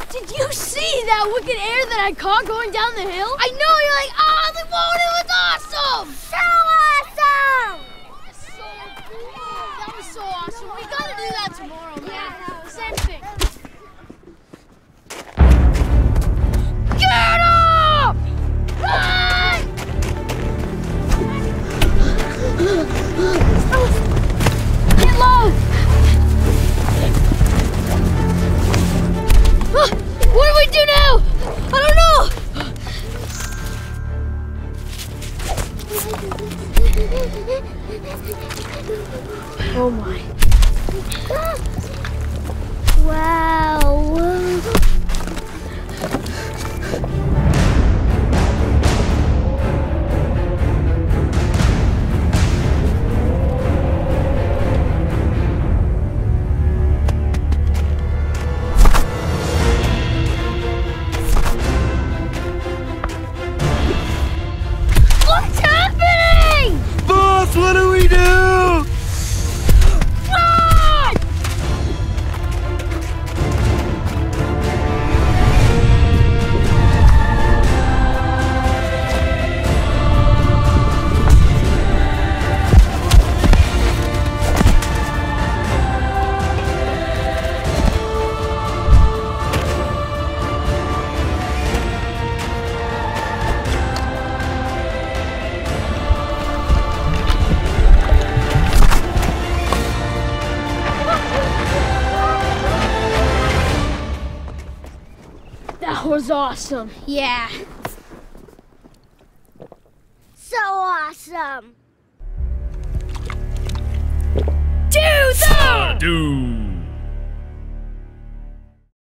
Did you see that wicked air that I caught going down the hill? I know, you're like, oh, the moon, it was awesome! So awesome! So cool. That was so awesome. We gotta do that tomorrow, man. Same thing. Get up! Run! Get low! What do we do now? I don't know! Oh my. Wow. What's happening? Boss, what do we do? Run! That was awesome. Yeah. So awesome. Do that! Dude.